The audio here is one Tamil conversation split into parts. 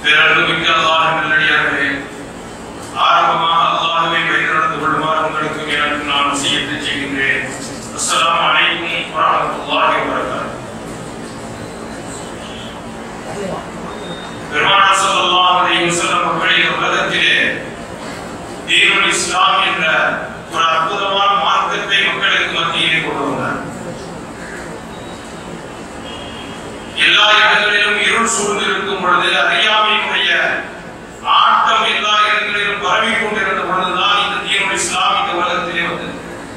பேரன்புமிக்க அல்லாஹ்வின் நல்லடியார்களே, ஆரம்பமாக அல்லாஹ்வை வழிநடந்து கொள்ளுமாறு உங்களுக்கும் எனக்கும் நான் வசியத்து செய்கின்றேன். அஸ்ஸலாமு அலைக்கும் வரஹ்மத்துல்லாஹி வபரகாத்துஹு. பெருமானார் ஸல்லல்லாஹு அலைஹி வஸல்லம் அவர்கள் உலகத்திலே தீனுல் இஸ்லாம் என்ற ஒரு அற்புதமான மார்க்கத்தை மக்களுக்கு மத்தியிலே கொண்டு வந்தார். எல்லா இடங்களிலும் இருள் சூழ்ந்திருக்கும் பொழுது, அறியாமையினுடைய ஆட்டம் எல்லா இடங்களிலும் பரவிக் கொண்டிருந்த பொழுதுதான் இந்த தீனுல் இஸ்லாம் இந்த உலகத்திலே வந்தது.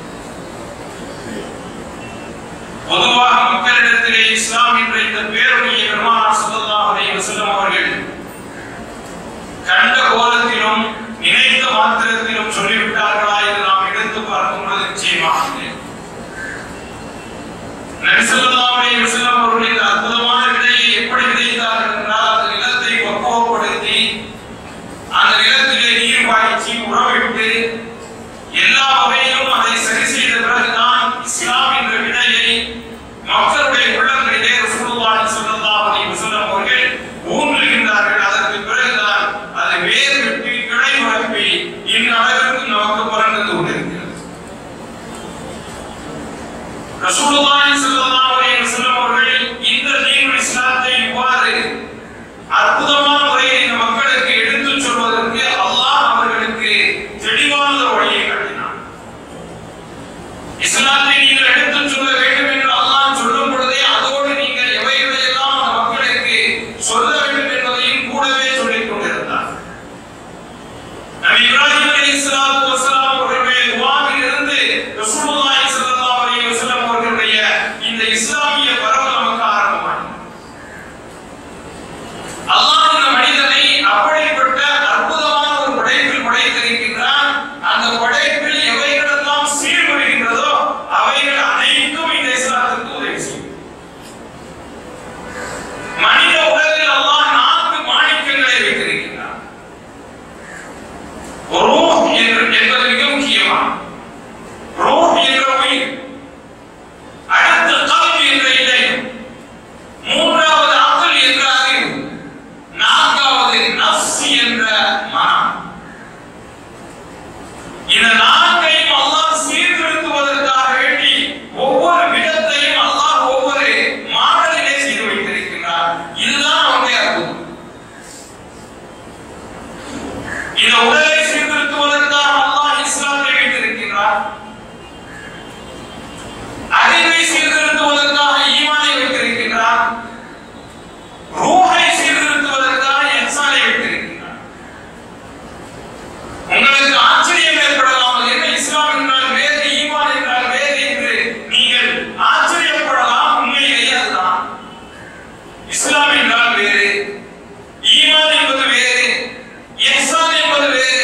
பொதுவாக மக்களிடத்திலே இஸ்லாம் என்ற இந்த பேரொழியை பெருமானார் ஸல்லல்லாஹு அலைஹி வஸல்லம் அவர்கள் கண்ட கோலத்திலும் நினைத்த மாத்திரத்திலும் சொல்லிவிட்டார்களா என்று நாம் எடுத்து பார்க்கும் பொழுது நிச்சயமாக நபி ஸல்லல்லாஹு அலைஹி வஸல்லம் அவர்கள் இந்த அற்புதமான விதையை எப்படி விதைத்தார்கள் என்றால், அந்த நிலத்தை பக்குவப்படுத்தி அந்த நிலத்திலே நீர் பாய்ச்சி உரவிட்டு எல்லா வகையிலும் அதை சரி செய்த பிறகுதான் இஸ்லாம் என்ற விதையை மக்களுடைய உள்ளங்களிலே ரசூலுல்லாஹி ஸல்லல்லாஹு அலைஹி வஸல்லம் அவர்கள் ஊன்றுகின்றார்கள். அதற்கு பிறகுதான் அது வேர் விட்டு கிளை பரப்பி இந்நளவிற்கு நமக்கு பறந்து கொண்டிருக்கிறது. ரசூலுல்லாஹி ஸல்லல்லாஹு அலைஹி வஸல்லம் அவர்கள் இந்த தீனுல் இஸ்லாத்தை இவ்வாறு அற்புதமான முறையில் இந்த மக்களுக்கு எடுத்துச் சொல்வதற்கு அல்லாஹ் அவர்களுக்கு தெளிவான வழியை காட்டினார். இஸ்லாத்தை நீங்கள் எடுத்துச் சொல்ல வேண்டும் என்று அல்லாஹ் சொல்லும் பொழுதே அதோடு நீங்கள் எவைகளையெல்லாம் அந்த மக்களுக்கு சொல்ல வேண்டும் என்பதையும் கூடவே சொல்லிக் கொண்டிருந்தார். நபி இப்ராஹிம் அலைஹிஸ்ஸலாத்து வஸலாம் அவர்களுடைய துஆவில் இருந்து ரசூலுல்லாஹி ஸல்லல்லாஹு அலைஹி வஸல்லம் அவர்களுடைய இந்த இஸ்லாமிய பரவல் நமக்கு ஆரம்பமானது. அல்லாஹ் இந்த மனிதனை அப்படிப்பட்ட அற்புதமான ஒரு படைப்பில் படைத்திருக்கின்றான். அந்த படைப்பில் எவைகளெல்லாம் சீர்குலைகின்றதோ அவைகள் அனைத்தும் இந்த இஸ்லாத்துக்கு உதவி செய்யும். மனித உலகில் அல்லாஹ் 4 மாணிக்கங்களை வைத்திருக்கிறார். ரூஹ் என்பது மிக முக்கியமான ரூஹ் என்ற உயிர், அடுத்து கல்ப் என்ற இதயம், மூன்றாவது அக்ல் என்ற அறிவு, நான்காவது நஃப்ஸ் என்ற மனம். இந்த 4ஐயும் அல்லாஹ் சீர்திருத்துவதற்காக வேண்டி ஒவ்வொரு விதத்தையும் அல்லாஹ் ஒவ்வொரு மாடலிலே செய்து வைத்திருக்கிறார். இதுதான் அவருடைய அற்புதம். இந்த உலகை சீர்திருத்துவதற்காக அல்லாஹ் இஸ்லாத்தை வைத்திருக்கிறார். அறிவை சீர்திருத்துவதற்காக ஈமானை வைத்திருக்கிறார். ரூஹை சீர்திருத்துவதற்காக இஹ்சானை வைத்திருக்கிறார். உங்களுக்கு ஆச்சரியம் ஏற்படலாம், அது என்ன இஸ்லாம் என்றால் வேறு, ஈமான் என்றால் வேறு என்று நீங்கள் ஆச்சரியப்படலாம். உண்மையிலேயே அதுதான். இஸ்லாம் என்றால் வேறு, ஈமான் என்பது வேறு, இஹ்சான் என்பது வேறு.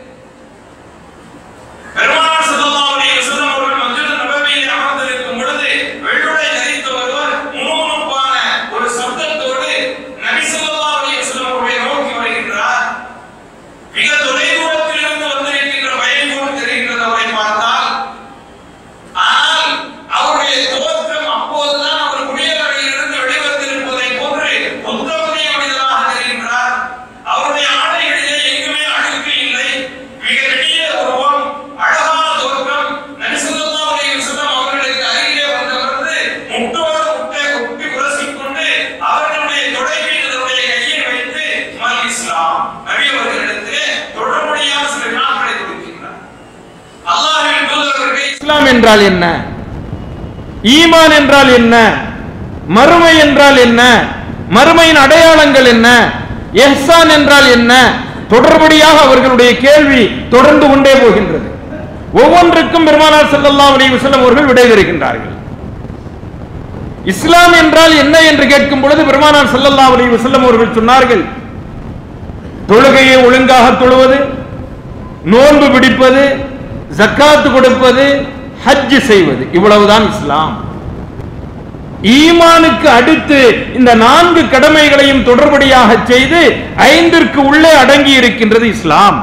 பெருமானார் ஸல்லல்லாஹு அலைஹி வஸல்லம் அவர்கள் மஸ்ஜித் நபவியில் அமர்ந்திருக்கும் பொழுது வெள்ளுடை தரித்த ஒருவர் முணுமுணுப்பான ஒரு சப்தத்தோடு நபி ஸல்லல்லாஹு அலைஹி வஸல்லம் அவர்களை நோக்கி வருகின்றார். மிக தொலைதூரத்தில் இருந்து வந்திருக்கின்ற பயம் போல் தெரிகின்றது அவரை பார்த்தால். ஆனால் அவருடைய தோற்றம் அப்போதுதான் அவர் குடியரங்கிலிருந்து வெளிவந்திருப்பதை போன்று புத்தமுடைய மனிதராக தெரிகின்றார். அவருடைய ஆடைகளிலே எங்குமே அழுக்கு இல்லை. மிக நெடிய உருவம், அழகான தோற்றம். நபி ஸல்லல்லாஹு அலைஹி வஸல்லம் அவர்களுக்கு அருகிலே வந்தவர்ந்து முட்டோடு முட்டை கொட்டி உரசிக்கொண்டு அவர்களுடைய தொடை மீது தன்னுடைய கையை வைத்து மல் இஸ்லாம் நபி அவர்களிடத்திலே தொடர்புடையான சில வினாக்களை கொடுக்கின்றார். அல்லாஹ்வின் தூதர் அவர்கள் இஸ்லாம் என்றால் என்ன, ஈமான் என்றால் என்ன, மறுமை என்றால் என்ன, மறுமையின் அடையாளங்கள் என்ன, இஹ்சான் என்றால் என்ன, தொடர்படியாக அவர்களுடைய கேள்வி தொடர்ந்து கொண்டே போகின்றது. ஒவ்வொன்றுக்கும் பெருமானார் ஸல்லல்லாஹு அலைஹி வஸல்லம் அவர்கள் விடை தருகின்றார்கள். இஸ்லாம் என்றால் என்ன என்று கேட்கும் பொழுது பெருமானார் ஸல்லல்லாஹு அலைஹி வஸல்லம் அவர்கள் சொன்னார்கள், தொழுகையை ஒழுங்காக தொழுவது, நோன்பு பிடிப்பது, ஜக்காத் கொடுப்பது, ஹஜ் செய்வது, இவ்வளவுதான் இஸ்லாம். ஈமானுக்கு அடுத்து இந்த 4 கடமைகளையும் தொடர்படியாக செய்து 5ற்கு உள்ளே அடங்கி இருக்கின்றது இஸ்லாம்.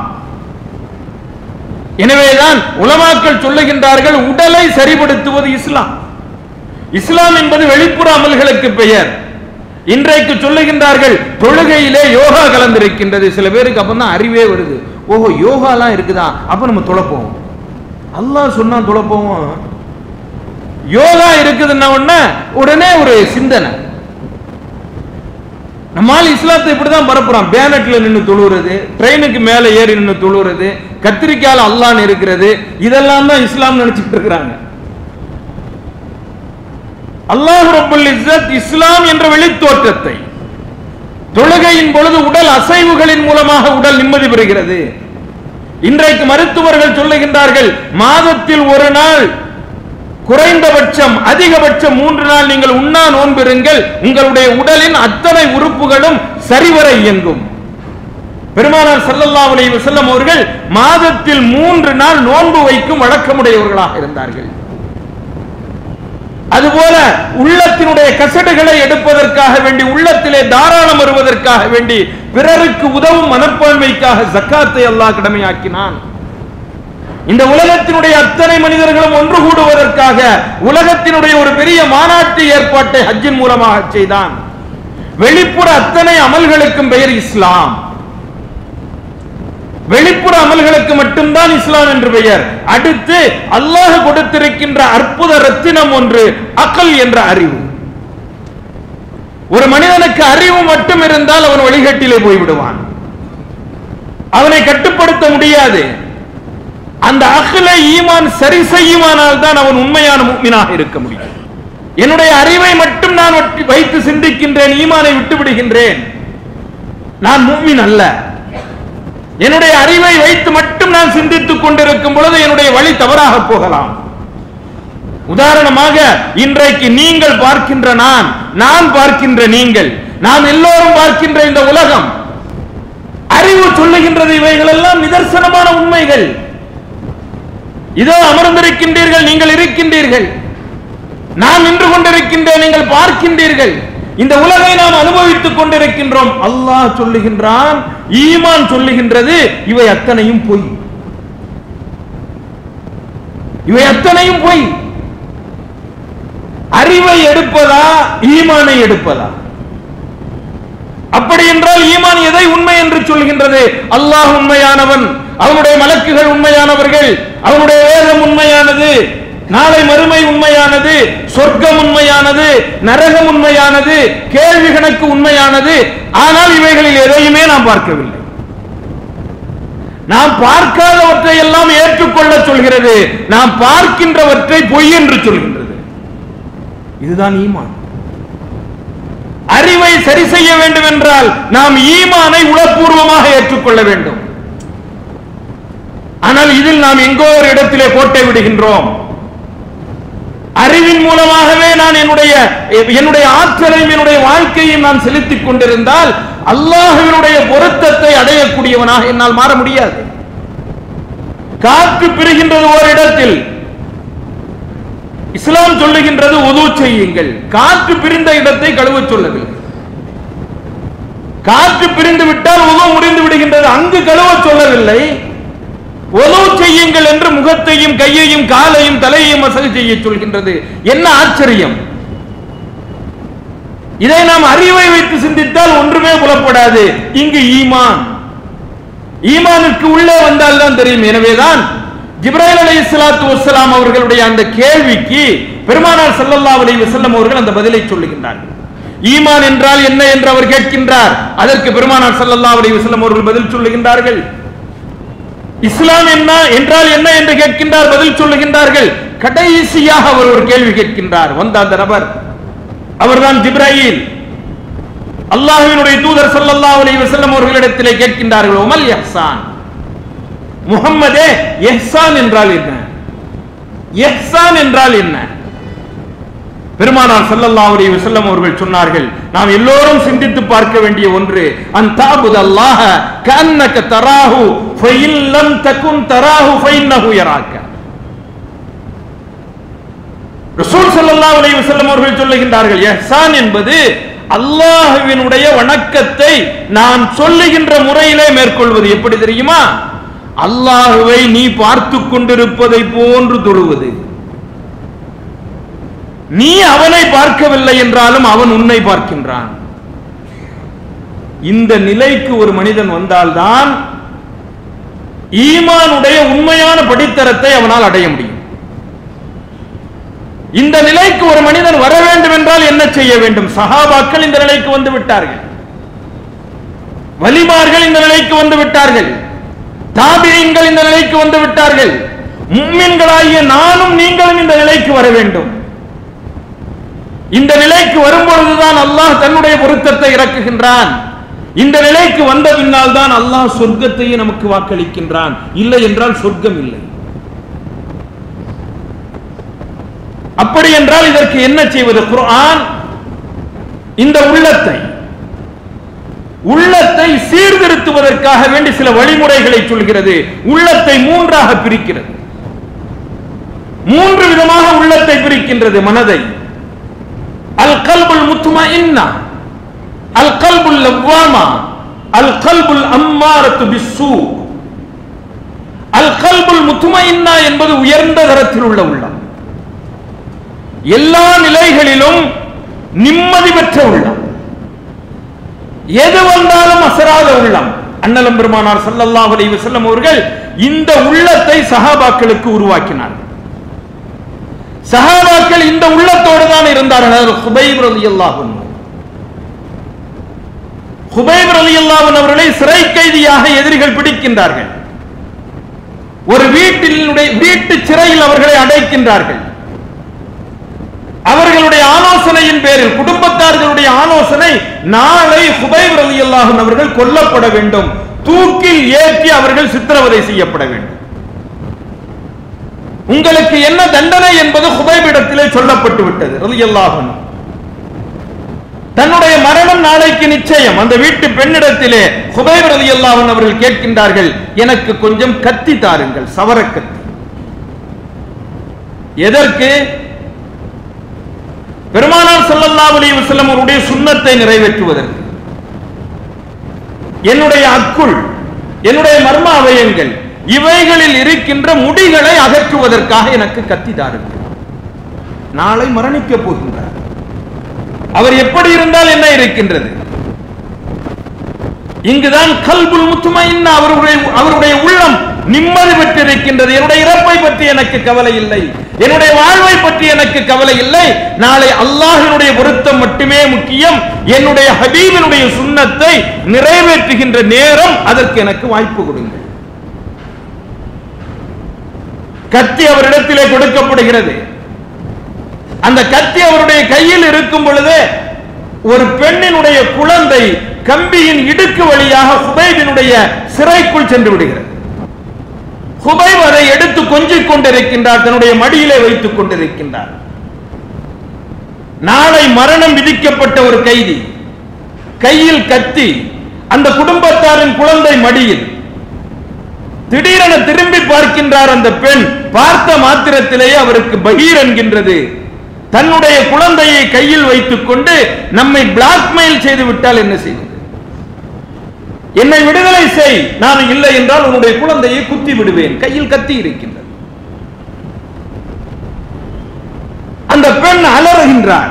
எனவேதான் உலமாக்கள் சொல்லுகின்றார்கள், உடலை சரிபடுத்துவது இஸ்லாம். இஸ்லாம் என்பது வெளிப்புற அமல்களுக்கு பெயர். இன்றைக்கு சொல்லுகின்றார்கள் தொழுகையிலே யோகா கலந்திருக்கின்றது. சில பேருக்கு அப்பதான் அறிவே வருது, ஓஹோ யோகாலாம் இருக்குதா, அப்ப நம்ம தொலைப்போம். அல்லாஹ் சொன்னா தொலைப்போம். யோகா இருக்குதுன்னா உடனே ஒரு சிந்தனை. நம்மால் இஸ்லாத்தை இப்படிதான் பரப்புறான். பேனட்ல நின்று தொழுகிறது, ட்ரெயினுக்கு மேல ஏறி நின்று தொழுகிறது, கத்திரிக்கால அல்லாஹ் இருக்கிறது, இதெல்லாம் தான் இஸ்லாம் நினைச்சிட்டு இருக்கிறாங்க. அல்லாஹ் ரப்பல் இஸ்ஸத் இஸ்லாம் என்ற வெளித்தோற்றத்தை, தொழுகையின் பொழுது உடல் அசைவுகளின் மூலமாக உடல் நிம்மதி பெறுகிறது. இன்றைக்கு மருத்துவர்கள் சொல்லுகின்றார்கள், மாதத்தில் ஒரு நாள், குறைந்தபட்சம் அதிகபட்சம் 3 நாள் நீங்கள் உண்ணா நோன்பிருங்கள், உங்களுடைய உடலின் அத்தனை உறுப்புகளும் சரிவர இயங்கும். பெருமானார் ஸல்லல்லாஹு அலைஹி வஸல்லம் அவர்கள் மாதத்தில் 3 நாள் நோன்பு வைக்கும் வழக்கமுடையவர்களாக இருந்தார்கள். அதுபோல உள்ளத்தினுடைய கசடுகளை எடுப்பதற்காக வேண்டி, உள்ளத்திலே தாராளம் வருவதற்காக வேண்டி, பிறருக்கு உதவும் மனப்பான்மைக்காக ஜக்காத்தை அல்லாஹ் கடமையாக்கினான். இந்த உலகத்தினுடைய அத்தனை மனிதர்களும் ஒன்று கூடுவதற்காக உலகத்தினுடைய ஒரு பெரிய மாநாட்டு ஏற்பாட்டை ஹஜ்ஜின் மூலமாக செய்தான். வெளிப்புற அத்தனை அமல்களுக்கும் பெயர் இஸ்லாம். வெளிப்புற அமல்களுக்கு மட்டும்தான் இஸ்லாம் என்று பெயர். அடுத்து அல்லாஹ் கொடுத்திருக்கின்ற அற்புத ரத்தினம் ஒன்று, அக்கல் என்ற அறிவு. ஒரு மனிதனுக்கு அறிவு மட்டும் இருந்தால் அவன் வழிகட்டிலே போய்விடுவான், அவனை கட்டுப்படுத்த முடியாது. அந்த அக்லை ஈமான் சரி செய்யுமானால் தான் அவன் உண்மையான முஃமினாக இருக்க முடியும். என்னுடைய அறிவை மட்டும் நான் வைத்து சிந்திக்கின்றேன், ஈமானை விட்டு விடுகின்றேன், நான் முஃமின் அல்ல. என்னுடைய அறிவை வைத்து மட்டும் நான் சிந்தித்துக் கொண்டிருக்கும் பொழுது என்னுடைய வழி தவறாக போகலாம். உதாரணமாக இன்றைக்கு நீங்கள் பார்க்கின்ற நான் பார்க்கின்ற நீங்கள், நாம் எல்லோரும் பார்க்கின்ற இந்த உலகம், அறிவு சொல்லுகின்றது இவைகள் எல்லாம் நிதர்சனமான உண்மைகள். இதோ அமர்ந்திருக்கின்றீர்கள், நீங்கள் இருக்கின்றீர்கள், நான் நின்று கொண்டிருக்கின்றேன், நீங்கள் பார்க்கின்றீர்கள். இந்த உலகை நாம் அனுபவித்துக் கொண்டிருக்கின்றோம். அல்லாஹ் சொல்லுகின்றான், ஈமான் சொல்லுகின்றது, இவை அத்தனையும் பொய், இவை அத்தனையும் பொய். அறிவை எடுப்பதா ஈமானை எடுப்பதா? அப்படி என்றால் ஈமான் எதை உண்மை என்று சொல்கின்றது? அல்லாஹ் உண்மையானவன், அவனுடைய மலக்குகள் உண்மையானவர்கள், அவனுடைய வேதம் உண்மையானது, நாளை மறுமை உண்மையானது, சொர்க்கம் உண்மையானது, நரகம் உண்மையானது, கேள்வி கணக்கு உண்மையானது. ஆனால் இவைகளில் எதையுமே நாம் பார்க்கவில்லை. நாம் பார்க்காதவற்றை எல்லாம் ஏற்றுக்கொள்ள சொல்கிறது, நாம் பார்க்கின்றவற்றை பொய் என்று சொல்கின்றது. இதுதான் ஈமான். அறிவை சரி செய்ய வேண்டும் என்றால் நாம் ஈமானை உளப்பூர்வமாக ஏற்றுக்கொள்ள வேண்டும். ஆனால் இதில் நாம் எங்கோ ஒரு இடத்திலே கோட்டை விடுகின்றோம். அறிவின் மூலமாகவே நான் என்னுடைய ஆற்றலையும் என்னுடைய வாழ்க்கையும் நான் செலுத்திக் கொண்டிருந்தால் அல்லாஹ்வினுடைய பொருத்தத்தை அடையக்கூடியவனாக என்னால் மாற முடியாது. காற்று பிரிகின்றது ஒரு இடத்தில், இஸ்லாம் சொல்லுகின்றது உது செய்யுங்கள். காற்று பிரிந்த இடத்தை கழுவ சொல்லவில்லை. காற்று பிரிந்து விட்டால் உது முடிந்து விடுகின்றது, அங்கு கழுவ சொல்லவில்லை. உது செய்யுங்கள் என்று முகத்தையும் கையையும் காலையும் தலையையும் மசகு செய்ய சொல்கின்றது. என்ன ஆச்சரியம்! இதை நாம் அறிவை வைத்து சிந்தித்தால் ஒன்றுமே புலப்படாது. இங்கு ஈமானுக்கு உள்ளே வந்தால் தான் தெரியும். எனவேதான் ஜிப்ராயில் அலைஹிஸ்ஸலாத்து வஸ்ஸலாம் அவர்களுடைய அந்த கேள்விக்கு பெருமானார் ஸல்லல்லாஹு அலைஹி வஸல்லம் அவர்கள் அந்த பதிலை சொல்லுகின்றார்கள். ஈமான் என்றால் என்ன என்று அவர் கேட்கின்றார். அதற்கு பெருமானார் ஸல்லல்லாஹு அலைஹி வஸல்லம் அவர்கள் பதில் சொல்லுகின்றார்கள். இஸ்லாம் என்ன என்றால் என்ன என்று கேட்கின்றார், பதில் சொல்லுகின்றார்கள். கடைசியாக அவர் ஒரு கேள்வி கேட்கின்றார். வந்த அந்த நபர் அவர்தான் ஜிப்ராயில். அல்லாஹ்வினுடைய தூதர் ஸல்லல்லாஹு அலைஹி வஸல்லம் அவர்களிடத்திலே கேட்கின்றார்கள், உமல் இஹ்சான், முஹம்மதே இஹ்சான் என்றால் என்ன? இஹ்சான் என்றால் என்ன? பெருமானார் ஸல்லல்லாஹு அலைஹி வஸல்லம் அவர்கள் சொன்னார்கள், நாம் எல்லோரும் சிந்தித்து பார்க்க வேண்டிய ஒன்று, அன் தஅபுதல்லாஹ கஅன்னக தராஹு ஃபஇன் லம் தகுன் தராஹு ஃபஇன்னஹு யராக. ரசூல் ஸல்லல்லாஹு அலைஹி வஸல்லம் அவர்கள் சொல்லுகின்றார்கள், இஹ்சான் என்பது அல்லாஹ்வினுடைய வணக்கத்தை நான் சொல்லுகின்ற முறையிலே மேற்கொள்வது. எப்படி தெரியுமா? அல்லாஹ்வை நீ பார்த்து கொண்டிருப்பதை போன்று தொழுவது. நீ அவனை பார்க்கவில்லை என்றாலும் அவன் உன்னை பார்க்கின்றான். இந்த நிலைக்கு ஒரு மனிதன் வந்தால்தான் ஈமானுடைய உண்மையான படித்தரத்தை அவனால் அடைய முடியும். இந்த நிலைக்கு ஒரு மனிதன் வர வேண்டும் என்றால் என்ன செய்ய வேண்டும்? சஹாபாக்கள் இந்த நிலைக்கு வந்து விட்டார்கள், வலிமார்கள் இந்த நிலைக்கு வந்து விட்டார்கள், தாபிஈன்கள் இந்த நிலைக்கு வந்து விட்டார்கள். முஃமின்களாகிய நானும் நீங்களும் இந்த நிலைக்கு வர வேண்டும். இந்த நிலைக்கு வரும்பொழுதுதான் அல்லாஹ் தன்னுடைய பொருத்தத்தை இறக்குகின்றான். இந்த நிலைக்கு வந்த பின்னால் தான் அல்லாஹ் சொர்க்கத்தையே நமக்கு வாக்களிக்கின்றான். இல்லை என்றால் சொர்க்கம் இல்லை. அப்படி என்றால் இதற்கு என்ன செய்வது? குர்ஆன் இந்த உள்ளத்தை சீர்திருத்துவதற்காக வேண்டி சில வழிமுறைகளை சொல்கிறது. உள்ளத்தை மூன்றாக பிரிக்கிறது. மூன்று விதமாக உள்ளத்தை பிரிக்கின்றது. மனதை அல் கல்புல் முத்மஇன்னா, அல் கல்புல் லவ்வாமா, அல் கல்புல் அம்மாரத்து பிஸ்ஸூ. அல் கல்புல் முத்மஇன்னா என்பது உயர்ந்த தரத்தில் உள்ள உள்ளம், எல்லா நிலைகளிலும் நிம்மதி பெற்ற உள்ளம், எது வந்தாலும் அசராத உள்ளம். அண்ணலம் பெருமானார் ஸல்லல்லாஹு அலைஹி வஸல்லம் அவர்கள் இந்த உள்ளத்தை சஹாபாக்களுக்கு உருவாக்கினார். சஹாபாக்கள் இந்த உள்ளத்தோடு தான் இருந்தார்கள். ஹுபைப் ரலியல்லாஹு அன்ஹு, ஹுபைப் ரலியல்லாஹு அன்ஹு அவர்களை சிறை கைதியாக எதிரிகள் பிடிக்கின்றார்கள். ஒரு வீட்டு சிறையில் அவர்களை அடைக்கின்றார்கள். அவர்களுடைய ஆலோசனையின் பேரில், குடும்பத்தார்களுடைய ஆலோசனை, நாளை ஹுபைப் ரலியல்லாஹு அன்ஹு அவர்கள் கொல்லப்பட வேண்டும், தூக்கில் ஏற்றி அவர்கள் சித்திரவதை செய்யப்பட வேண்டும். உங்களுக்கு என்ன தண்டனை என்பது ஹுபைபிடத்திலே சொல்லப்பட்டு விட்டது ரலியல்லாஹு அன்ஹு. தன்னுடைய மரணம் நாளைக்கு நிச்சயம். அந்த வீட்டு பெண்ணிடத்திலே ஹுபைப் ரலியல்லாஹு அன்ஹு அவர்கள் கேட்கின்றார்கள், எனக்கு கொஞ்சம் கத்தி தாருங்கள், சவரக்கத்தி. எதற்கு? பெருமானார் ஸல்லல்லாஹு அலைஹி வஸல்லம் அவருடைய சுன்னத்தை நிறைவேற்றுவதற்கு. என்னுடைய அக்குள், என்னுடைய மர்ம அவயங்கள், இவைகளில் இருக்கின்ற முடிகளை அகற்றுவதற்காக எனக்கு கத்தி தாருங்கள். நாளை மரணிக்க போகின்றார். அவர் எப்படி இருந்தால் என்ன இருக்கின்றது? இங்குதான் கல்புல் முத்மஇன்னா, அவருடைய உள்ளம் நிம்மதி பெற்றிருக்கின்றது. என்னுடைய இறப்பை பற்றி எனக்கு கவலை இல்லை, என்னுடைய வாழ்வை பற்றி எனக்கு கவலை இல்லை, நாளை அல்லாஹ்வினுடைய பொருத்தம் மட்டுமே முக்கியம், என்னுடைய ஹபீபினுடைய சுன்னத்தை நிறைவேற்றுகின்ற நேரம், அதற்கு எனக்கு வாய்ப்பு கொடுங்கள். கத்தி அவரிடத்திலே கொடுக்கப்படுகிறது. அந்த கத்தி அவருடைய கையில் இருக்கும் பொழுது ஒரு பெண்ணினுடைய குழந்தை கம்பியின் இடுக்கு வழியாக ஹுபைபினுடைய சிறைக்குள் சென்று விடுகிறது. ஹுபைப் அதை எடுத்து கொஞ்சிக் கொண்டிருக்கின்றார், தன்னுடைய மடியிலே வைத்துக் கொண்டிருக்கின்றார். நாளை மரணம் விதிக்கப்பட்ட ஒரு கைதி, கையில் கத்தி, அந்த குடும்பத்தாரின் குழந்தை மடியில். திடீரென திரும்பி பார்க்கின்றார் அந்த பெண். பார்த்த மாத்திரத்திலேயே அவருக்கு பகீர் என்கின்றது. தன்னுடைய குழந்தையை கையில் வைத்துக் கொண்டு நம்மை பிளாக்மெயில் செய்து விட்டால் என்ன செய்வது? என்னை விடுதலை செய், நான் இல்லை என்றால் உன்னுடைய குழந்தையை குத்தி விடுவேன். கையில் கத்தி இருக்கின்றது. அந்த பெண் அலறுகின்றார்.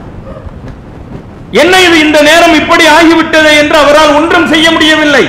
என்ன இது, இந்த நேரம் இப்படி ஆகிவிட்டது என்று அவரால் ஒன்றும் செய்ய முடியவில்லை.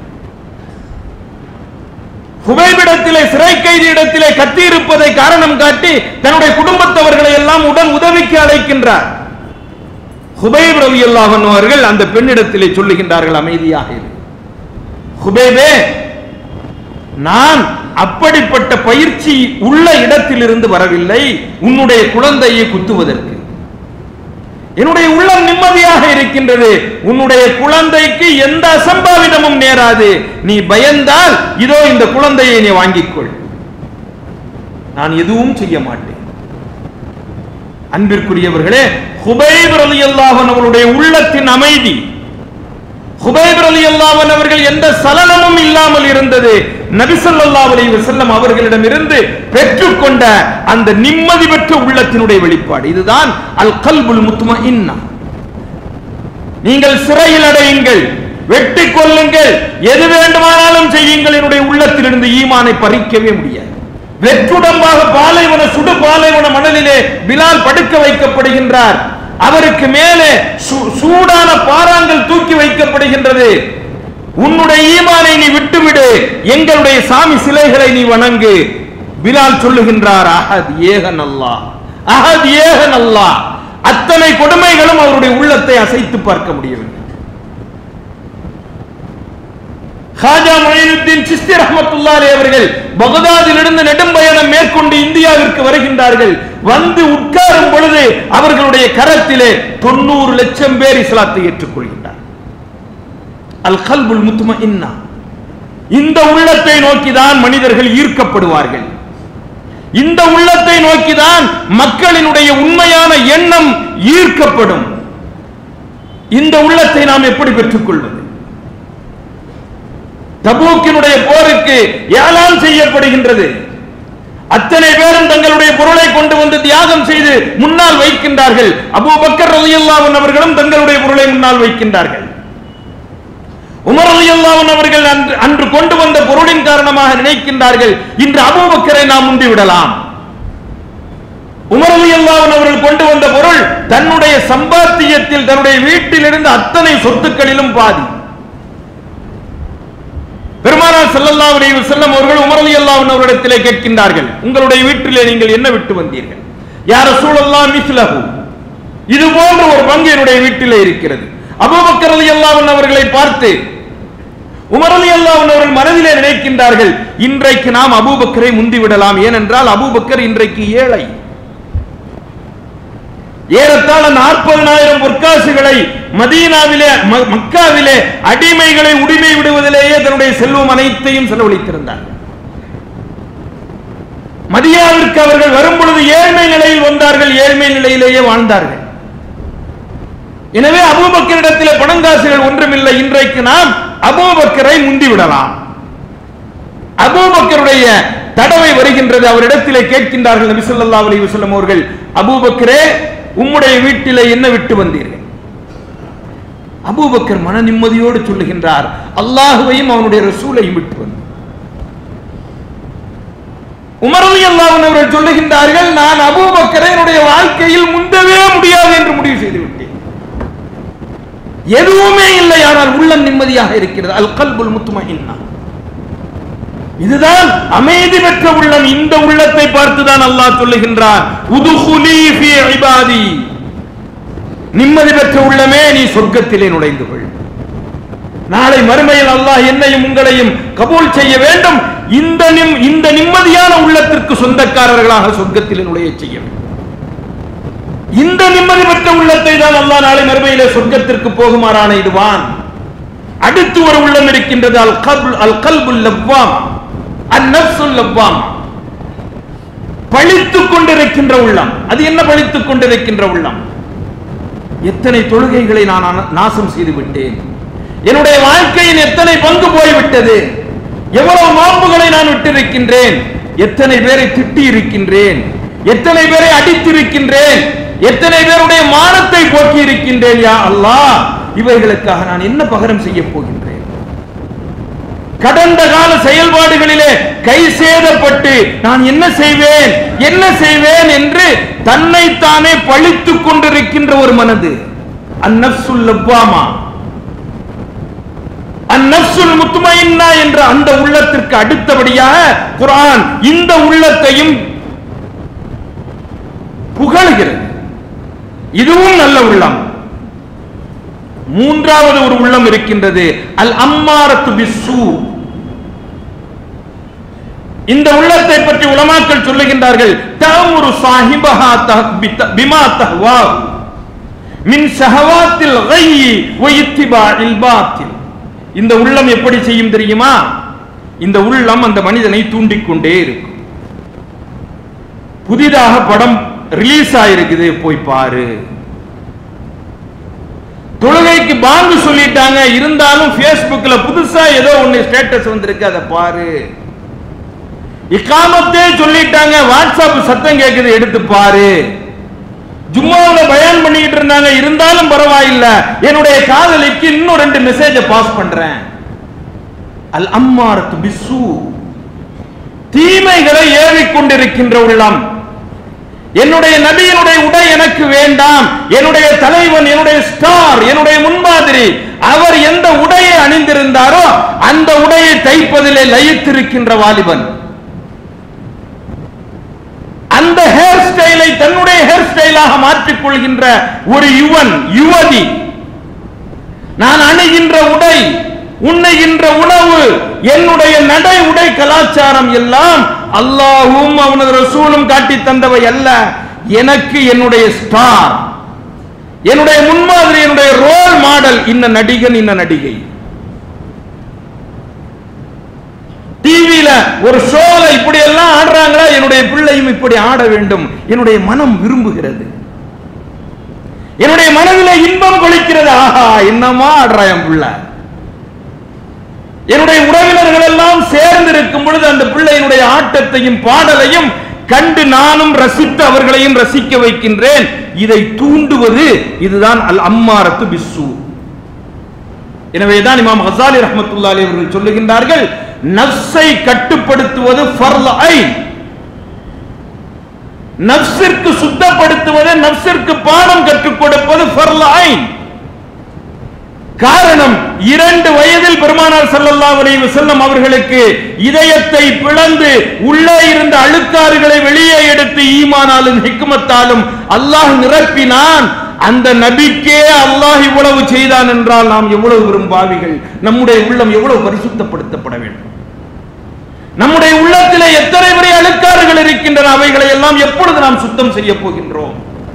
ஹுபைபிடத்திலே, சிறை கைதி இடத்திலே கத்தி இருப்பதை காரணம் காட்டி தன்னுடைய குடும்பத்தவர்களை எல்லாம் உடன் உதவிக்கு அழைக்கின்றார். ஹுபைப் ரலியல்லாஹு அன்ஹு அவர்கள் அந்த பெண்ணிடத்திலே சொல்லுகின்றார்கள், அமைதியாக இரு ஹுபைபே, நான் அப்படிப்பட்ட பயிற்சி உள்ள இடத்திலிருந்து வரவில்லை உன்னுடைய குழந்தையை குத்துவதற்கு. என்னுடைய உள்ளம் நிம்மதியாக இருக்கின்றது. உன்னுடைய குழந்தைக்கு எந்த அசம்பாவிதமும் நேராது. நீ பயந்தால் இதோ இந்த குழந்தையை நீ வாங்கிக்கொள், நான் எதுவும் செய்ய மாட்டேன். அன்பிற்குரியவர்களே, ஹுபைப் ரலியல்லாஹு அன்ஹு அவருடைய உள்ளத்தின் அமைதி, ஹுபைப் ரலியல்லாஹு அன்ஹு அவர்கள் எந்த சலனமும் இல்லாமல் இருந்தது நபி ஸல்லல்லாஹு அலைஹி வஸல்லம் அவர்களிடம் இருந்து பெற்றுக்கொண்ட அந்த நிம்மதி பெற்ற உள்ளத்தினுடைய வெளிப்பாடு. இதுதான் அல் கல்புல் முத்மஇன்னா. நீங்கள் சிறையில் அடையுங்கள், வெட்டி கொல்லுங்கள், எது வேண்டுமானாலும் செய்யுங்கள், என்னுடைய உள்ளத்திலிருந்து ஈமானை பறிக்கவே முடியாது. வெற்றுடம்பாக பாலைவன, சுடு பாலைவன மணலிலே பிலால் படுக்க வைக்கப்படுகின்றார். அவருக்கு மேலே சூடான பாறாங்கள் தூக்கி வைக்கப்படுகின்றது. உன்னுடைய ஈமானை நீ விட்டுவிடு, எங்களுடைய சாமி சிலைகளை நீ வணங்கு. பிலால் சொல்லுகின்றார், அஹத் ஏகன் அல்லாஹ், அஹத் ஏகன் அல்லாஹ். அத்தனை கொடுமைகளும் அவருடைய உள்ளத்தை அசைத்து பார்க்க முடியவில்லை. காஜா மொயினுத்தீன் சிஸ்தி ரஹ்மத்துல்லாஹி அலைஹி அவர்கள் பகதாதிலிருந்து நெடும்பயணம் மேற்கொண்டு இந்தியாவிற்கு வருகின்றார்கள். வந்து உட்காரும் பொழுது அவர்களுடைய கரத்திலே 90 லட்சம் பேர் இஸ்லாத்தை ஏற்றுக்கொள்கின்றார். அல் கல்புல் முத்மஇன்னா, இந்த உள்ளத்தை நோக்கிதான் மனிதர்கள் ஈர்க்கப்படுவார்கள். இந்த உள்ளத்தை நோக்கிதான் மக்களினுடைய உண்மையான எண்ணம் ஈர்க்கப்படும். இந்த உள்ளத்தை நாம் எப்படி பெற்றுக் கொள்வது? தபூக்கினுடைய போருக்கு ஏலான் செய்யப்படுகின்றது. அத்தனை பேரும் தங்களுடைய பொருளை கொண்டு வந்து தியாகம் செய்து முன்னால் வைக்கின்றார்கள். அபூபக்கர் ரலியல்லாஹு அன்ஹு அவர்களும் தங்களுடைய பொருளை முன்னால் வைக்கின்றார்கள். உமர் ரலியல்லாஹு அன்ஹு அவர்கள் அன்று கொண்டு வந்த பொருளின் காரணமாக நினைக்கின்றார்கள், இன்று அபூபக்கரை நாம் முந்தி விடலாம். உமர் ரலியல்லாஹு அன்ஹு அவர்கள் கொண்டு வந்த பொருள் தன்னுடைய சம்பாத்தியத்தில், தன்னுடைய வீட்டில் இருந்து அத்தனை சொத்துக்களிலும் பாதி. பெருமானார் ஸல்லல்லாஹு அலைஹி வஸல்லம் அவர்கள் உமர் ரலியல்லாஹு அன்ஹு அவரிடத்திலே கேட்கின்றார்கள், உங்களுடைய வீட்டிலே நீங்கள் என்ன விட்டு வந்தீர்கள்? யா ரசூலல்லாஹ் மிஸ்லஹு, இது போன்ற ஒரு பங்கு என்னுடைய வீட்டிலே இருக்கிறது. அபூபக்கர் ரலியல்லாஹு அன்ஹு அவர்களை பார்த்து உமர் ரலியல்லாஹு அன்ஹு அவர்கள் மனதிலே நினைக்கின்றார்கள், இன்றைக்கு நாம் அபூபக்கரை முந்தி விடலாம். ஏனென்றால் அபூபக்கர் இன்றைக்கு ஏழை. ஏறத்தாழ 40,000 பொற்காசுகளை மதீனாவிலே, மக்காவிலே அடிமைகளை உரிமை விடுவதிலேயே தன்னுடைய செல்வம் அனைத்தையும் செலவழித்திருந்தார். மதீனாவிற்கு அவர்கள் வரும் பொழுது ஏழ்மை நிலையில் வந்தார்கள், ஏழ்மை நிலையிலேயே வாழ்ந்தார்கள். எனவே அபூபக்கரிடத்திலே பணங்காசுகள் ஒன்றுமில்லை. இன்றைக்கு நாம் அபூபக்கரை முந்திவிடலாம். அபூபக்கருடைய தடவை வருகின்றது. அவரிடத்திலே கேட்கின்றார்கள் நபி ஸல்லல்லாஹு அலைஹி வஸல்லம் அவர்கள், அபூபக்கரே, உம்முடைய வீட்டிலே என்ன விட்டு வந்தீர்கள்? அபூபக்கர் மன நிம்மதியோடு சொல்லுகின்றார், அல்லாஹ்வையும் அவனுடைய ரசூலையும் விட்டு வந்தேன். உமர் ரலியல்லாஹு அன்ஹு அவர்கள் சொல்லுகின்றார்கள், நான் அபூபக்கரை என்னுடைய வாழ்க்கையில் முந்தவே முடியாது என்று முடிவு செய்து விட்டேன். எதுவுமே இல்லை, ஆனால் உள்ளம் நிம்மதியாக இருக்கிறது. அல் கல்புல் முத்மஇன்னா, இதுதான் அமைதி பெற்ற உள்ளம். இந்த உள்ளத்தை பார்த்துதான் அல்லாஹ் சொல்லுகின்றான், உதுகுலி ஃபீ இபாதி, நிம்மதி பெற்ற உள்ளமே நீ சொர்க்கத்திலே நுழைந்து கொள். நாளை மறுமையில் அல்லாஹ் என்னையும் உங்களையும் கபூல் செய்ய வேண்டும். இந்த நிம்மதியான உள்ளத்திற்கு சொந்தக்காரர்களாக சொர்க்கத்திலே நுழைய செய்ய வேண்டும். இந்த நிம்மதி பெற்ற உள்ளத்தை தான் அல்லாஹ் நாளை மறுமையிலே சொர்க்கத்திற்கு போகுமாறான இதுவான். அடுத்து ஒரு உள்ளம் இருக்கின்றது, அல் கல்புல் லவ்வாம், அந்நஃப்சுல் லவ்வாம், பழித்துக் கொண்டிருக்கின்ற உள்ளம். அது என்ன பழித்துக் கொண்டிருக்கின்ற உள்ளம்? எத்தனை தொழுகைகளை நான் நாசம் செய்து விட்டேன், என்னுடைய வாழ்க்கையின் எத்தனை பங்கு போய்விட்டது, எவ்வளவு நோன்புகளை நான் விட்டிருக்கின்றேன், எத்தனை பேரை திட்டி இருக்கின்றேன், எத்தனை பேரை அடித்திருக்கின்றேன், எத்தனை பேருடைய மானத்தை போக்கி இருக்கின்றேன். யா அல்லாஹ், இவைகளுக்காக நான் என்ன பகரம் செய்ய போகின்றேன்? கடந்த கால செயல்பாடுகளிலே கை சேதப்பட்டு நான் என்ன செய்வேன் என்று தன்னைத்தானே பழித்துக் கொண்டிருக்கின்ற ஒரு மனது. அந்நஃப்சுல் லவ்வாமா, அந்நஃப்சுல் முத்மஇன்னா என்ற அந்த உள்ளத்திற்கு அடுத்தபடியாக குர்ஆன் இந்த உள்ளத்தையும் புகழுகிறது. இதுவும் நல்ல உள்ளம். மூன்றாவது ஒரு உள்ளம் இருக்கின்றது, அல் அம்மாரத்து பிஸ்ஸூ. இந்த உள்ளத்தை பற்றி உலமாக்கள் சொல்லுகின்றார்கள், தஅமுரு சாஹிபஹா பிமா தஹ்வா மின் ஷஹவாத்தில் கையி வ இத்திபாஇல் பாத்தில். இந்த உள்ளம் எப்படி செய்யும் தெரியுமா? இந்த உள்ளம் அந்த மனிதனை தூண்டிக்கொண்டே இருக்கும். புதிதாக படம் ரிலீஸ் ஆயிருக்குது, போய் பாரு. தொழுகைக்கு பாங்கு சொல்லிட்டாங்க, இருந்தாலும் Facebookல புதுசா ஏதோ ஒன்னு ஸ்டேட்டஸ் வந்திருக்கு, அதை பாரு. இகாமத்தே சொல்லிட்டாங்க, வாட்ஸ்அப் சத்தம் கேக்குது, எடுத்து பாரு. ஜும்மாவுல பயான் பண்ணிட்டு இருந்தாங்க, இருந்தாலும் பரவாயில்ல, என்னுடைய காதலிக்கு இன்னும் 2 மெசேஜ பாஸ் பண்றேன். அல் அம்மாரத்து பிஸ்ஸூ, தீமைகளை ஏவிக்கொண்டிருக்கின்ற உள்ளம். என்னுடைய நபியினுடைய உடை எனக்கு வேண்டாம், என்னுடைய தலைவன், என்னுடைய ஸ்டார், என்னுடைய முன்மாதிரி அவர் எந்த உடையை அணிந்திருந்தாரோ அந்த உடையை தைப்பதிலே லயித்திருக்கின்ற வாலிபன், அந்த ஹேர் ஸ்டைலை தன்னுடைய ஹேர் ஸ்டைலாக மாற்றிக் கொள்கின்ற ஒரு யுவதி, நான் அணிகின்ற உடை, உண்ணுகின்ற உணவு, என்னுடைய நடை உடை கலாச்சாரம் எல்லாம் அல்லாஹ்வும் அவனது ரசூலும் காட்டி தந்தவை அல்ல. எனக்கு என்னுடைய ஸ்டார், என்னுடைய முன்மாதிரி, என்னுடைய ரோல் மாடல் இன்ன நடிகன், இன்ன நடிகை. டிவியில ஒரு ஷோல இப்படி எல்லாம் ஆடுறாங்களா, என்னுடைய பிள்ளையும் இப்படி ஆட வேண்டும், என்னுடைய மனம் விரும்புகிறது, என்னுடைய மனதிலே இன்பம் கொளிக்கிறது. ஆஹா, என்னமா ஆடுறா என் பிள்ளை. என்னுடைய உறவினர்கள் எல்லாம் சேர்ந்து இருக்கும் பொழுது அந்த பிள்ளையினுடைய ஆட்டத்தையும் பாடலையும் கண்டு நானும் ரசித்து அவர்களையும் ரசிக்க வைக்கின்றேன். இதை தூண்டுவது இதுதான் அல் அம்மாரத்து பிஸ்ஸூ. எனவேதான் இமாம் கஸாலி ரஹ்மத்துல்லாஹி அலைஹி அவர்கள் சொல்லுகின்றார்கள், நஃப்ஸை கட்டுப்படுத்துவது ஃபர்ல் ஐன், நஃப்ஸிற்கு சுத்தப்படுத்துவது, நஃப்ஸிற்கு பாடம் கற்றுக் கொடுப்பது ஃபர்ல் ஐன். காரணம், 2 வயதில் பெருமானார் ஸல்லல்லாஹு அலைஹி வஸல்லம் அவர்களுக்கு இதயத்தை பிளந்து உள்ளே இருந்த அழுக்காறுகளை வெளியே எடுத்து ஈமானாலும் ஹிக்மத்தாலும் அல்லாஹ் நிரப்பினான். அந்த நபிக்கே அல்லாஹ் இவ்வளவு செய்தான் என்றால் நாம் எவ்வளவு விரும்பாவிகள், நம்முடைய உள்ளம் எவ்வளவு பரிசுத்தப்படுத்தப்பட வேண்டும். நம்முடைய உள்ளத்திலே எத்தனை வரை அழுக்காறுகள் இருக்கின்றன, அவைகளை எல்லாம் எப்பொழுது நாம் சுத்தம் செய்ய போகின்றோம்?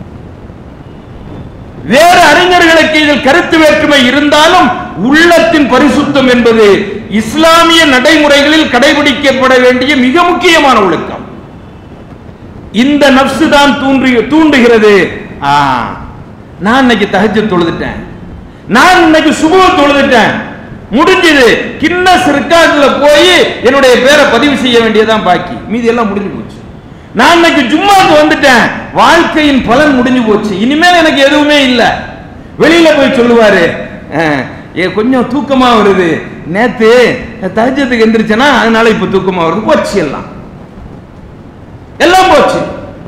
வேறு அறிஞர்களுக்கு இதில் கருத்து வேற்றுமை இருந்தாலும் உள்ளத்தின் பரிசுத்தம் என்பது இஸ்லாமிய நடைமுறைகளில் கடைபிடிக்கப்பட வேண்டிய மிக முக்கியமான ஒழுக்கம். இந்த நஃப்ஸ் தான் தூண்டுகிறது. நான் இன்னைக்கு தஹஜ்ஜுத் தொழுதுட்டேன், நான் இன்னைக்கு சுபஹ் தொழுதுட்டேன், முடிஞ்சது. கின்னஸ் ரெக்கார்ட்ல போய் என்னுடைய பேரை பதிவு செய்ய வேண்டியதான் பாக்கி, மீதி எல்லாம் முடிஞ்சு போச்சு. நான் இன்னைக்கு ஜும்மாக்கு வந்துட்டேன், வாழ்க்கையின் பலன் முடிஞ்சு போச்சு, இனிமேல் எனக்கு எதுவுமே இல்லை. வெளியில போய் சொல்லுவாரு, கொஞ்சம் தூக்கமா வருது, நேத்து தஹஜ்ஜுதுக்கு எந்திரிச்சனா அதனால இப்ப தூக்கமா வருது, போச்சு, எல்லாம் போச்சு.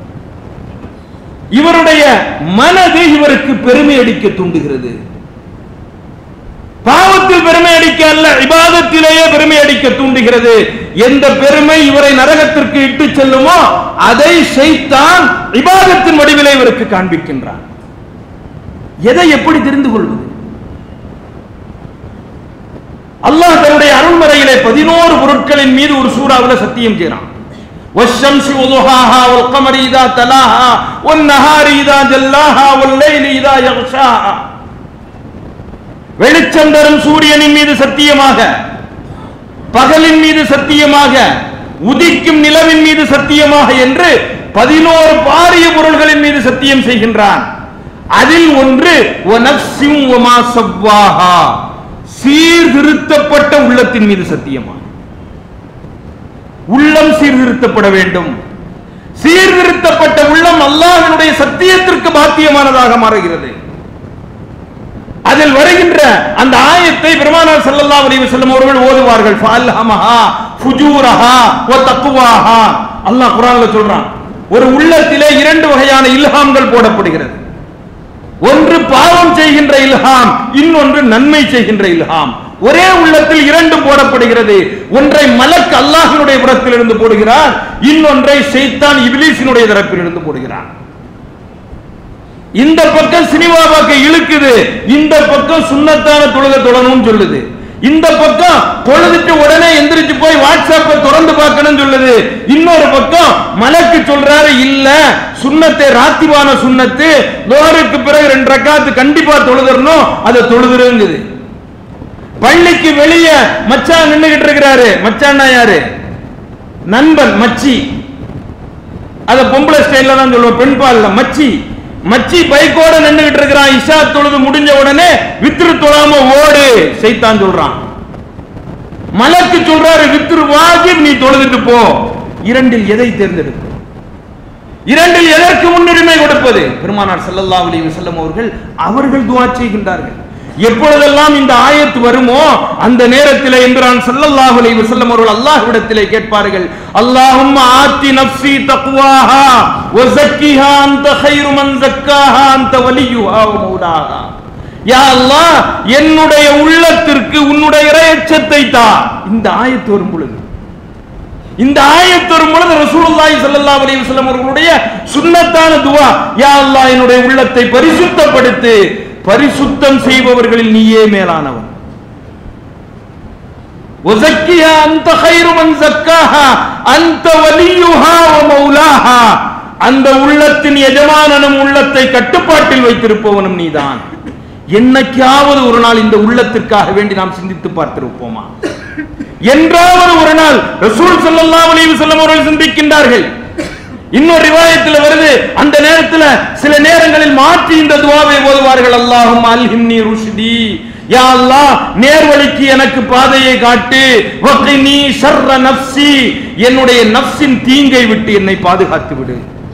இவருடைய மனது இவருக்கு பெருமை அடிக்க தூண்டுகிறது. பாவத்தில் பெருமை அடிக்க அல்ல, இபாதத்திலேயே பெருமை அடிக்க தூண்டுகிறது. எந்த பெருமை இவரை நரகத்திற்கு இட்டு செல்லுமோ அதை ஷைத்தான் இபாதத்தின் வடிவிலே இவருக்கு காண்பிக்கின்றான். எதை எப்படி தெரிந்து கொள்வது? அல்லாஹ் தன்னுடைய அருள்மறையிலே 11 பொருட்களின் மீது ஒரு சூறாவில் சத்தியம் செய்கிறான். والشمس وضحاها والقمر إذا تلاها والنهار إذا جلاها والليل إذا يغشاها. வெளிச்சம் தரும் சூரியனின் மீது சத்தியமாக, பகலின் மீது சத்தியமாக, உதிக்கும் நிலவின் மீது சத்தியமாக என்று 11 பாரிய பொருள்களின் மீது சத்தியம் செய்கின்றான். அதில் ஒன்று வனஃப்ஸின் வமா ஸவ்வாஹா, சீர்திருத்தப்பட்ட உள்ளத்தின் மீது சத்தியமாக. உள்ளம் சீர்திருத்தப்பட வேண்டும். சீர்திருத்தப்பட்ட உள்ளம் அல்லாஹ்வினுடைய சத்தியத்திற்கு பாத்தியமானதாக மாறுகிறது. அதில் வருகின்ற அந்த ஆயத்தை பெருமானார் ஸல்லல்லாஹு அலைஹி வஸல்லம் அவர்கள் ஓதுவார்கள். ஃபஅல்ஹமஹா ஃபுஜூரஹா வ தக்வாஹா. அல்லாஹ் குர்ஆன்ல சொல்றான், ஒரு உள்ளத்திலே 2 வகையான இல்ஹாம்கள் போடப்படுகிறது. ஒன்று பாவம் செய்கின்ற இல்ஹாம், இன்னொன்று நன்மை செய்கின்ற இல்ஹாம். ஒரே உள்ளத்தில் 2 போடப்படுகிறது. ஒன்றை மலக் அல்லாஹ்வினுடைய புறத்தில் இருந்து போடுகிறார், இன்னொன்றை ஷைத்தான் இப்லீஸினுடைய தரப்பில் இருந்து போடுகிறார். இந்த பக்கம் சினிமா பார்க்க இழுக்குது, இந்த பக்கம் சுன்னத்தான தொழணும்னு சொல்லுது. இந்த பக்கம் தொழுதுட்டு உடனே எந்திரிச்சு போய் வாட்ஸ்அப்பை திறந்து பார்க்கணும் சொல்லுது. இன்னொரு பக்கம் மலக்கு சொல்றாரு, இல்ல சுன்னத்தை ராத்திபான சுன்னத்து லோருக்கு பிறகு 2 ரக்காத்து கண்டிப்பா தொழுதறணும், அதை தொழுதுருங்குது. பள்ளிக்கு வெளியே மச்சான் நின்னுகிட்டு இருக்கிறாரு. மச்சான்னா யாரு? நண்பன், மச்சி. அத பொம்பளை ஸ்டைல்ல தான் சொல்லுவோம், பெண் பால்ல மச்சி. மச்சி பைக்கோட நின்னுகிட்டு இருக்கிறான். இஷா தொழுது முடிஞ்ச உடனே வித்ரு தொழாம ஓடு, ஷைத்தான் சொல்றான். மலக்கு சொல்றாரு, வித்ரு வாஜிப், நீ தொழுதுட்டு போ. 2இல் எதை தேர்ந்தெடுக்கும்? 2இல் எதற்கு முன்னுரிமை கொடுப்பது? பெருமானார் ஸல்லல்லாஹு அலைஹி வஸல்லம் அவர்கள் துஆ செய்கின்றார்கள். எப்பொழுதெல்லாம் இந்த ஆயத்து வருமோ அந்த நேரத்தில் என்றான் ஸல்லல்லாஹு அலைஹி வஸல்லம் அவர்கள் அல்லாஹ்விடத்திலே கேட்பார்கள், அல்லாஹும்ம ஆத்தி நஃப்ஸி தக்வாஹா வ ஸக்கிஹா அன்த கைரு மன் ஸக்காஹா அன்த வலியுஹா வ மௌலாஹா. யா அல்லாஹ், என்னுடைய உள்ளத்திற்கு உன்னுடைய இறையச்சத்தை தா. இந்த ஆயத்து வரும் பொழுது ரசூலுல்லாஹி ஸல்லல்லாஹு அலைஹி வஸல்லம் அவர்களுடைய சுன்னத்தான துஆ, யா அல்லாஹ் என்னுடைய உள்ளத்தை பரிசுத்தப்படுத்து, பரிசுத்தம் செய்பவர்களில் நீயே மேலானவன். வஸக்கிஹா அன்த கைரு மன் ஸக்காஹா அன்த வலியுஹா வ மௌலாஹா. அந்த உள்ளத்தின் எஜமானனும் உள்ளத்தை கட்டுப்பாட்டில் வைத்திருப்பவனும் நீதான். என்னைக்காவது ஒரு நாள் இந்த உள்ளத்திற்காக வேண்டி நாம் சிந்தித்து பார்த்திருப்போமா? என்றாவது ஒரு நாள் ரசூல் ஸல்லல்லாஹு அலைஹி வஸல்லம் அவர்கள் சிந்திக்கின்றார்கள். இன்னொரு ரிவாயத்தில் வருது, அந்த நேரத்தில் சில நேரங்களில் மாற்றி இந்த துஆவை ஓதுவார்கள், அல்லாஹும்ம அல்ஹிம்னி ருஷ்தி, யா அல்லாஹ் நேர்வழிக்கு எனக்கு பாதையை காட்டு, வக்னி ஷர்ர நஃப்ஸி, என்னுடைய நஃப்ஸின் தீங்கை விட்டு என்னை பாதுகாத்து விடு.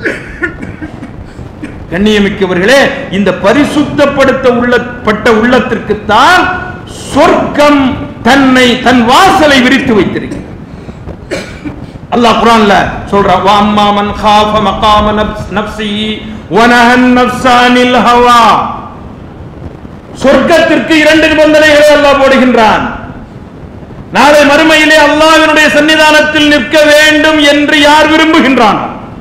கண்ணியமிக்கவர்களே, இந்த பரிசுத்தப்பட்ட உள்ளத்திற்கு தான் சொர்க்கம் தன் வாசலை விரித்து வைத்திருக்கிறது. அல்லாஹ் குர்ஆன்ல சொல்றான், வ அம்மா மன் காஃப மகாம நஃப்ஸிஹி வ நஹன் நஃப்ஸ அனில் ஹவா. சொர்க்கத்திற்கு இரண்டு நிபந்தனைகளை அல்லாஹ் போடுகின்றான். நாளை மறுமையிலே அல்லாஹ்வினுடைய சன்னிதானத்தில் நிற்க வேண்டும் என்று யார் விரும்புகின்றான்,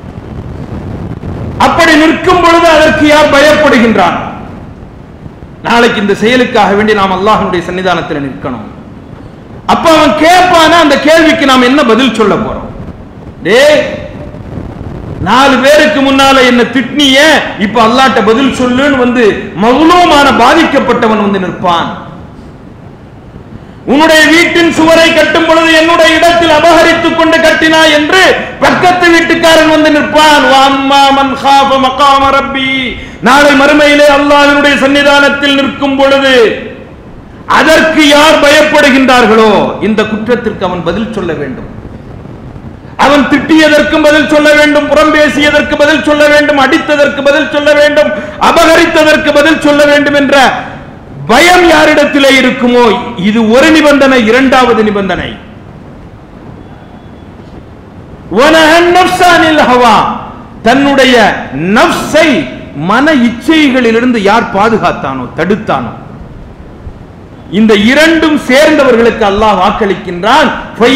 அப்படி நிற்கும் பொழுது அதற்கு யார் பயப்படுகின்றான், நாளைக்கு இந்த செயலுக்காக வேண்டி நாம் அல்லாஹ்வினுடைய சன்னிதானத்தில் நிற்கணும். அப்ப அவன் கேட்பானா, அந்த கேள்விக்கு நாம் என்ன பதில் சொல்ல போறோம்? டேய், 4 பேருக்கு முன்னால என்ன திட்னிய, இப்ப அல்லாஹ்ட்ட பதில் சொல்லுன்னு வந்து மவ்லூமான பாதிக்கப்பட்டவன் வந்து நிற்பான். உன்னுடைய வீட்டின் சுவரை கட்டும் பொழுது என்னுடைய இடத்தில் அபகரித்துக் கொண்டு கட்டினாய் என்று பக்கத்து வீட்டுக்காரன் வந்து நிற்பான். அம்மா மன் காஃப மகாம ரப்பி, நாளை மறுமையிலே அல்லாஹ்வினுடைய சன்னிதானத்தில் நிற்கும் பொழுது அதற்கு யார் பயப்படுகின்றார்களோ இந்த குற்றத்திற்கு அவன் பதில் சொல்ல வேண்டும். அவன் திட்டியதற்கும் பதில் சொல்ல வேண்டும், புறம் பேசியதற்கு பதில் சொல்ல வேண்டும், அடித்ததற்கு பதில் சொல்ல வேண்டும், அபகரித்ததற்கு பதில் சொல்ல வேண்டும் என்ற பயம் யாரிடத்திலே இருக்குமோ, இது ஒரு நிபந்தனை. இரண்டாவது நிபந்தனை, தன்னுடைய நஃப்ஸை மன இச்சைகளிலிருந்து யார் பாதுகாத்தானோ, தடுத்தானோ, இந்த இரண்டும் சேர்ந்தவர்களுக்கு அல்லாஹ் வாக்களிக்கின்றான்,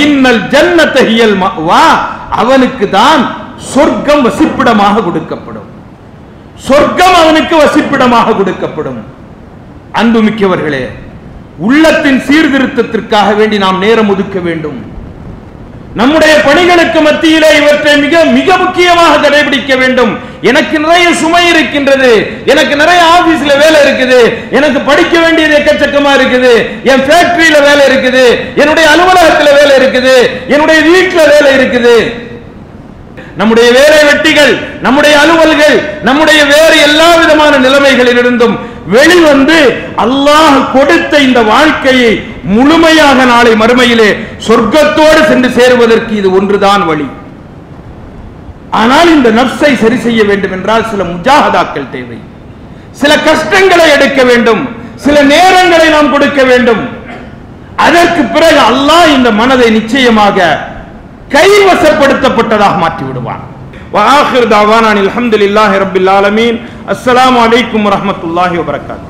அவனுக்கு தான் சொர்க்கம் வசிப்பிடமாக கொடுக்கப்படும். சொர்க்கம் அவனுக்கு வசிப்பிடமாக கொடுக்கப்படும். அன்புமிக்கவர்களே, உள்ளத்தின் சீர்திருத்தத்திற்காக வேண்டி நாம் நேரம் ஒதுக்க வேண்டும். நம்முடைய பணிகளுக்கு மத்தியிலே இவற்றை மிக மிக முக்கியமாக கடைபிடிக்க வேண்டும். எனக்கு நிறைய சுமை இருக்கின்றது, எனக்கு நிறைய ஆபீஸ்ல வேலை இருக்குது, எனக்கு படிக்க வேண்டியது எக்கச்சக்கமா இருக்குது, என் ஃபேக்டரியில வேலை இருக்குது, என்னுடைய அலுவலகத்தில் வேலை இருக்குது, என்னுடைய வீட்டில் வேலை இருக்குது. நம்முடைய வேலை வெட்டிகள், நம்முடைய அலுவல்கள், நம்முடைய வேறு எல்லா விதமான நிலைமைகளிலிருந்தும் வெளிவந்து அல்லாஹ் கொடுத்த இந்த வாழ்க்கையை முழுமையாக நாளை மறுமையிலே சொர்க்கத்தோடு சென்று சேருவதற்கு இது ஒன்றுதான் வழி. ஆனால் இந்த நஃப்ஸை சரி செய்ய வேண்டும் என்றால் சில முஜாஹதாக்கள் தேவை, சில கஷ்டங்களை எடுக்க வேண்டும், சில நேரங்களை நாம் கொடுக்க வேண்டும். அதற்கு பிறகு அல்லாஹ் இந்த மனதை நிச்சயமாக கைவசப்படுத்தப்பட்டதாக மாற்றி விடுவான். வஆகிர் தஅவானா அல்ஹம்துலில்லாஹி ரப்பில் ஆலமீன். அஸ்ஸலாமு அலைக்கும் வரஹ்மத்துல்லாஹி வபரகாத்துஹு.